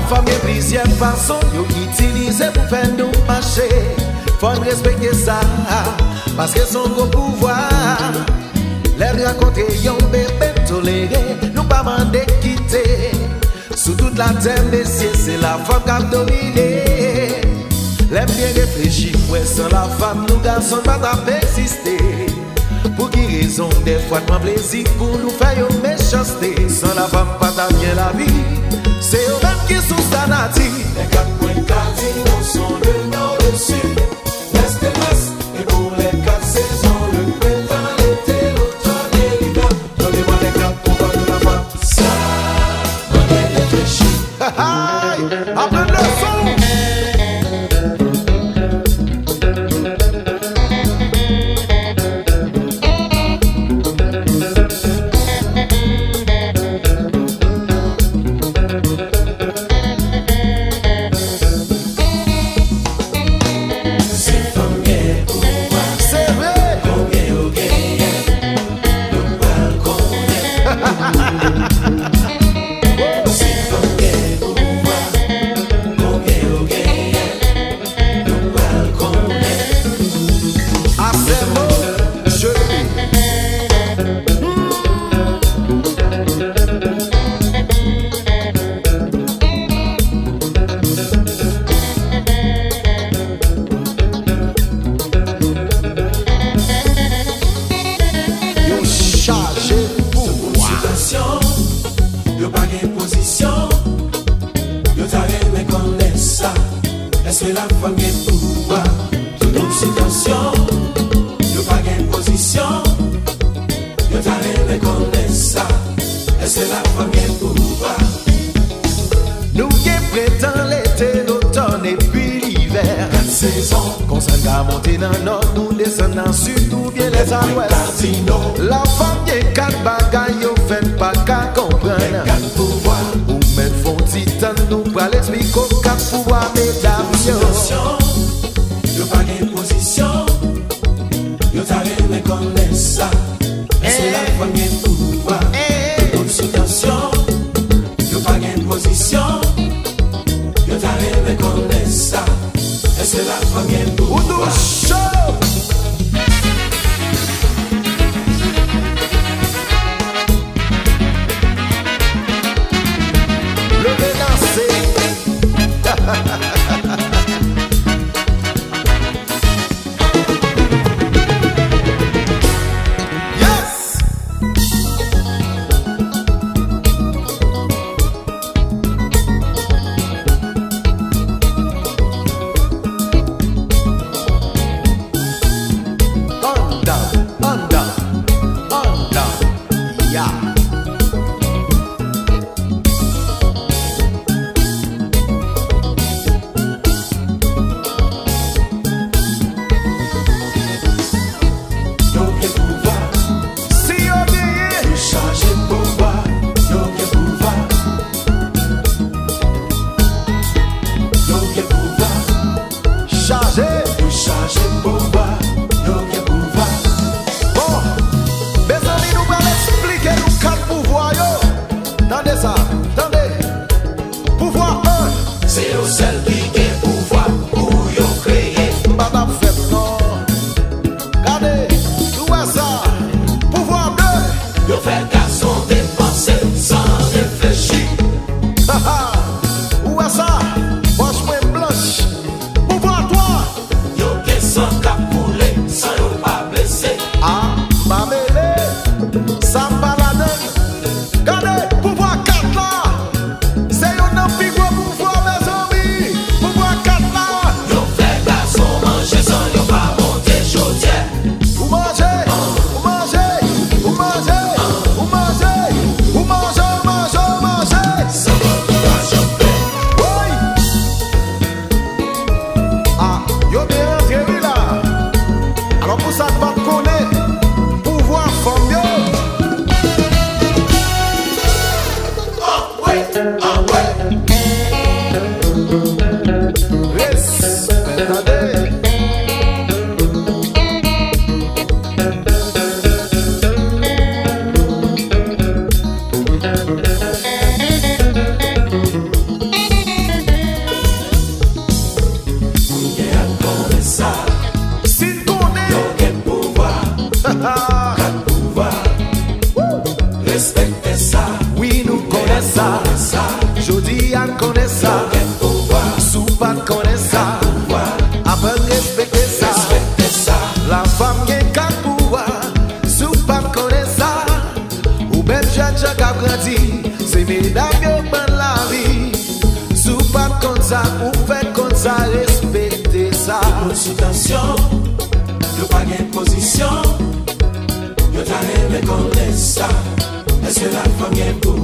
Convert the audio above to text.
femme est plusieurs façons yo utilisé pour faire nous marcher. Faut respecter ça parce que son gros pouvoir. Les rencontrer yon bébé toléré, nous pas mandé quitter. Sous toute la terre, messieurs, c'est la femme qui a dominé. L'aime bien réfléchir, ouais, sans la femme, nous garçons pas exister. Pour qui raison, des fois, de plaisir pour nous faire une méchanceté. Sans la femme, pas bien la vie. C'est eux-mêmes qui sont sanati. Les 4 points cardinaux sont le nord, le sud, l'est et l'ouest. Et pour les 4 saisons, le printemps, l'été, l'automne et l'hiver. Donnez-moi les 4 pouvoirs de la femme. Ça, m'en est réfléchi. Après le son. C'est la femme qui est pouvoir. Toute une situation, y'a pas gain position. Y'a ta rêve qu'on laisse ça. Et c'est la femme qui est pouvoir. Nous qui prétendons l'été, l'automne et puis l'hiver. 4 saisons, qu'on s'en va monter dans le nord, nous descendons sud, ou bien les ouest. La femme qui est 4 bagailles, y'a fait pas qu'à comprendre. Les 4 pouvoirs. Ou même font titan, nous pral l'expliquer aux 4 pouvoirs, mesdames. Y'a pas gain position. Y'a ta rêve qu'on laisse ça. Et c'est la femme qui est pouvoir. Toute une situation, y'a pas gain position. Y'a ta rêve qu'on laisse ça. Et c'est la femme qui est pouvoir. Jodi an connaît ça. Sou pas connaît ça. Après respecter ça. La femme qui a pouvoir. Sou pas connaît ça. Ou belle jeune qui a grandi. C'est mesdames qui prennent la vie. Sou pas comme ça. Ou fait comme ça. Respecter ça. Consultation. Yo pas gain position. Yo t'arrive qu'on laisse ça. Est-ce que la femme est pour